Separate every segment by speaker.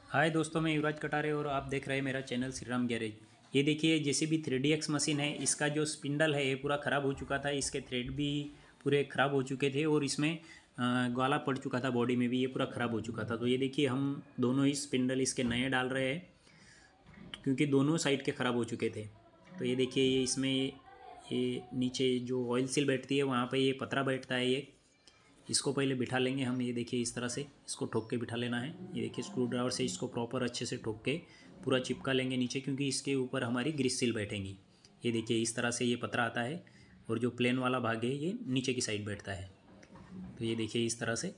Speaker 1: हाय दोस्तों, मैं युवराज कटारे और आप देख रहे हैं मेरा चैनल श्री राम गैरेज। ये देखिए जेसीबी 3DX मशीन है। इसका जो स्पिंडल है ये पूरा ख़राब हो चुका था। इसके थ्रेड भी पूरे ख़राब हो चुके थे और इसमें ग्वाला पड़ चुका था। बॉडी में भी ये पूरा ख़राब हो चुका था। तो ये देखिए हम दोनों ही स्पिंडल इसके नए डाल रहे हैं क्योंकि दोनों साइड के ख़राब हो चुके थे। तो ये देखिए ये इसमें ये नीचे जो ऑयल सील बैठती है वहाँ पर ये पतरा बैठता है। ये इसको पहले बिठा लेंगे हम। ये देखिए इस तरह से इसको ठोक के बिठा लेना है। ये देखिए स्क्रू ड्राइवर से इसको प्रॉपर अच्छे से ठोक के पूरा चिपका लेंगे नीचे, क्योंकि इसके ऊपर हमारी ग्रीस सील बैठेंगी। ये देखिए इस तरह से ये पतरा आता है और जो प्लेन वाला भाग है ये नीचे की साइड बैठता है। तो ये देखिए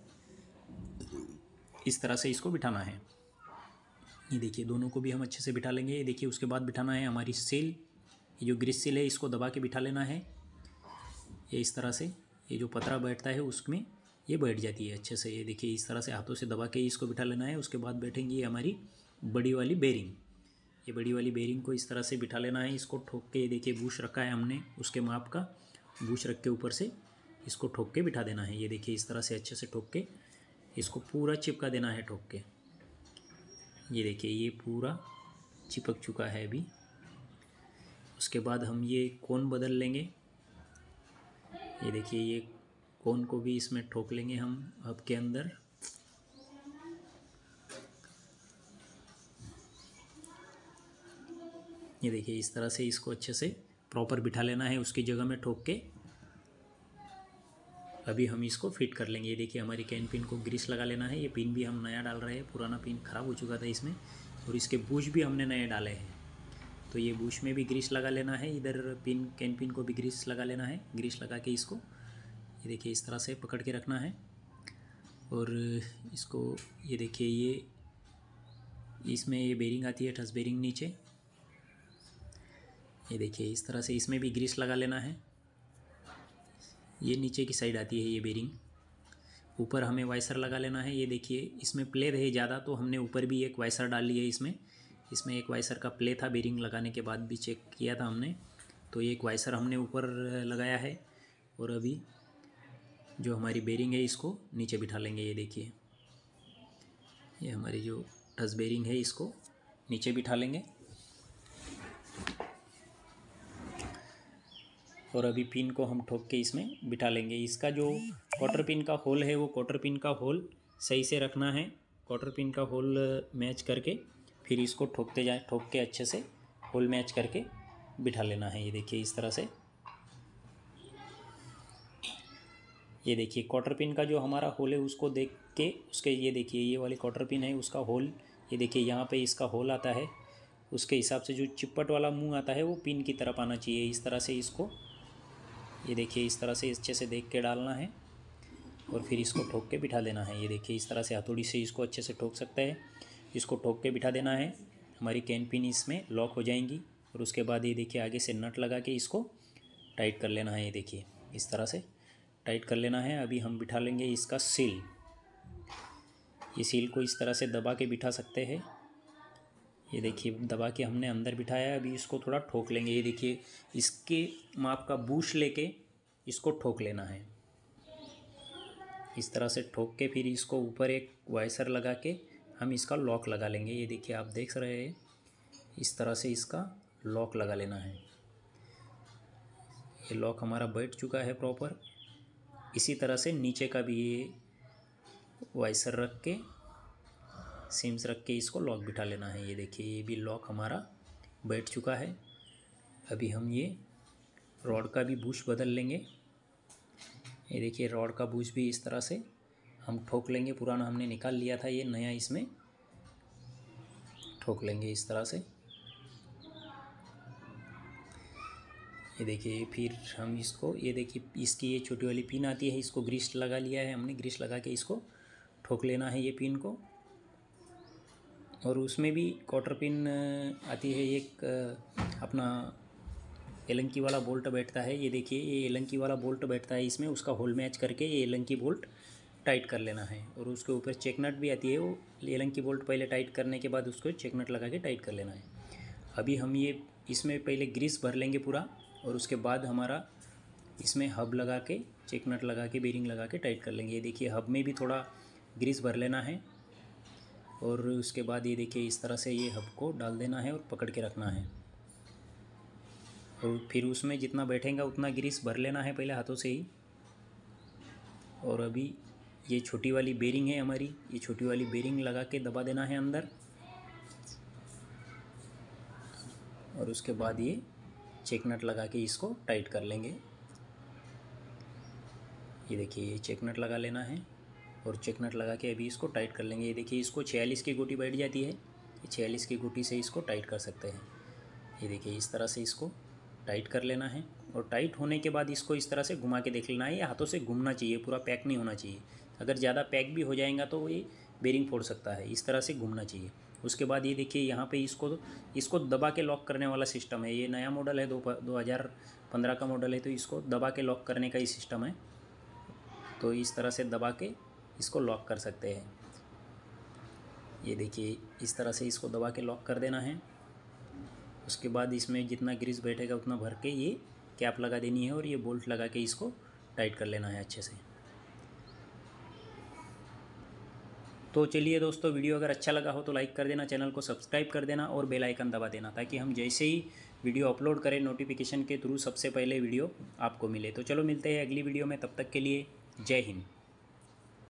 Speaker 1: इस तरह से इसको बिठाना है। ये देखिए दोनों को भी हम अच्छे से बिठा लेंगे। ये देखिए उसके बाद बिठाना है हमारी सील। ये जो ग्रीस सील है इसको दबा के बिठा लेना है। ये इस तरह से ये जो पतरा बैठता है उसमें ये बैठ जाती है अच्छे से। ये देखिए इस तरह से हाथों से दबा के इसको बिठा लेना है। उसके बाद बैठेंगी हमारी बड़ी वाली बेरिंग। ये बड़ी वाली बेरिंग को इस तरह से बिठा लेना है। इसको ठोक के, ये देखिए बूश रखा है हमने उसके माप का, बूश रख के ऊपर से इसको ठोक के बिठा देना है। ये देखिए इस तरह से अच्छे से ठोक के इसको पूरा चिपका देना है ठोक के। ये देखिए ये पूरा चिपक चुका है अभी। उसके बाद हम ये कोन बदल लेंगे। ये देखिए ये कोन को भी इसमें ठोक लेंगे हम हब के अंदर। ये देखिए इस तरह से इसको अच्छे से प्रॉपर बिठा लेना है उसकी जगह में ठोक के। अभी हम इसको फिट कर लेंगे। ये देखिए हमारी कैन पिन को ग्रीस लगा लेना है। ये पिन भी हम नया डाल रहे हैं, पुराना पिन ख़राब हो चुका था इसमें। और इसके बूश भी हमने नए डाले हैं, तो ये बूश में भी ग्रीस लगा लेना है। इधर पिन कैन पिन को भी ग्रीस लगा लेना है। ग्रीस लगा के इसको ये देखिए इस तरह से पकड़ के रखना है। और इसको ये देखिए ये इसमें ये बेरिंग आती है, ठस बेरिंग नीचे। ये देखिए इस तरह से इसमें भी ग्रीस लगा लेना है। ये नीचे की साइड आती है ये बेरिंग। ऊपर हमें वाइसर लगा लेना है। ये देखिए इसमें प्ले रहे ज़्यादा तो हमने ऊपर भी एक वाइसर डाल लिया है इसमें एक वाइसर का प्ले था। बेरिंग लगाने के बाद भी चेक किया था हमने, तो ये एक वाइसर हमने ऊपर लगाया है। और अभी जो हमारी बेरिंग है इसको नीचे बिठा लेंगे। ये देखिए ये हमारी जो टच बेरिंग है इसको नीचे बिठा लेंगे। और अभी पिन को हम ठोक के इसमें बिठा लेंगे। इसका जो क्वार्टर पिन का होल है वो क्वार्टर पिन का होल सही से रखना है। क्वार्टर पिन का होल मैच करके फिर इसको ठोक के अच्छे से होल मैच करके बिठा लेना है। ये देखिए इस तरह से। ये देखिए क्वार्टर पिन का जो हमारा होल है उसको देख के उसके ये देखिए ये वाली क्वार्टर पिन है उसका होल, ये देखिए यहाँ पे इसका होल आता है। उसके हिसाब से जो चिपट वाला मुंह आता है वो पिन की तरफ आना चाहिए। इस तरह से इसको ये देखिए इस तरह से अच्छे से देख के डालना है और फिर इसको ठोक के बिठा देना है। ये देखिए इस तरह से हथौड़ी से इसको अच्छे से ठोक सकते हैं। इसको ठोक के बिठा देना है। हमारी कैन पिन इसमें लॉक हो जाएंगी। और उसके बाद ये देखिए आगे से नट लगा के इसको टाइट कर लेना है। ये देखिए इस तरह से टाइट कर लेना है। अभी हम बिठा लेंगे इसका सील। ये सील को इस तरह से दबा के बिठा सकते हैं। ये देखिए दबा के हमने अंदर बिठाया है। अभी इसको थोड़ा ठोक लेंगे। ये देखिए इसके माप का बूश लेके इसको ठोक लेना है। इस तरह से ठोक के फिर इसको ऊपर एक वाइसर लगा के हम इसका लॉक लगा लेंगे। ये देखिए आप देख रहे हैं इस तरह से इसका लॉक लगा लेना है। ये लॉक हमारा बैठ चुका है प्रॉपर। इसी तरह से नीचे का भी ये वाइसर रख के सिम्स रख के इसको लॉक बिठा लेना है। ये देखिए ये भी लॉक हमारा बैठ चुका है। अभी हम ये रॉड का भी बूश बदल लेंगे। ये देखिए रॉड का बूश भी इस तरह से हम ठोक लेंगे। पुराना हमने निकाल लिया था, ये नया इसमें ठोक लेंगे इस तरह से। ये देखिए फिर हम इसको ये देखिए इसकी ये छोटी वाली पिन आती है, इसको ग्रीस लगा लिया है हमने। ग्रीस लगा के इसको ठोक लेना है ये पिन को। और उसमें भी क्वार्टर पिन आती है एक अपना एलंकी वाला बोल्ट बैठता है। ये देखिए ये एलंकी वाला बोल्ट बैठता है इसमें, उसका होल मैच करके ये एलंकी बोल्ट टाइट कर लेना है। और उसके ऊपर चेक नट भी आती है, वो एलंकी बोल्ट पहले टाइट करने के बाद उसको चेक नट लगा के टाइट कर लेना है। अभी हम ये इसमें पहले ग्रीस भर लेंगे पूरा और उसके बाद हमारा इसमें हब लगा के चेक नट लगा के बेरिंग लगा के टाइट कर लेंगे। ये देखिए हब में भी थोड़ा ग्रीस भर लेना है। और उसके बाद ये देखिए इस तरह से ये हब को डाल देना है और पकड़ के रखना है। और फिर उसमें जितना बैठेगा उतना ग्रीस भर लेना है पहले हाथों से ही। और अभी ये छोटी वाली बेरिंग है हमारी, ये छोटी वाली बेरिंग लगा के दबा देना है अंदर। और उसके बाद ये चेक नट लगा के इसको टाइट कर लेंगे। ये देखिए ये चेक नट लगा लेना है और चेक नट लगा के अभी इसको टाइट कर लेंगे। ये देखिए इसको 46 की गोटी बैठ जाती है, ये 46 की गोटी से इसको टाइट कर सकते हैं। ये देखिए इस तरह से इसको टाइट कर लेना है। और टाइट होने के बाद इसको इस तरह से घुमा के देख लेना है, ये हाथों से घूमना चाहिए, पूरा पैक नहीं होना चाहिए। अगर ज़्यादा पैक भी हो जाएगा तो ये बेरिंग फोड़ सकता है, इस तरह से घूमना चाहिए। उसके बाद ये देखिए यहाँ पे इसको दबा के लॉक करने वाला सिस्टम है। ये नया मॉडल है, 2015 का मॉडल है, तो इसको दबा के लॉक करने का ही सिस्टम है। तो इस तरह से दबा के इसको लॉक कर सकते हैं। ये देखिए इस तरह से इसको दबा के लॉक कर देना है। उसके बाद इसमें जितना ग्रीस बैठेगा उतना भर के ये कैप लगा देनी है और ये बोल्ट लगा के इसको टाइट कर लेना है अच्छे से। तो चलिए दोस्तों, वीडियो अगर अच्छा लगा हो तो लाइक कर देना, चैनल को सब्सक्राइब कर देना और बेल आइकन दबा देना, ताकि हम जैसे ही वीडियो अपलोड करें नोटिफिकेशन के थ्रू सबसे पहले वीडियो आपको मिले। तो चलो मिलते हैं अगली वीडियो में, तब तक के लिए जय हिंद।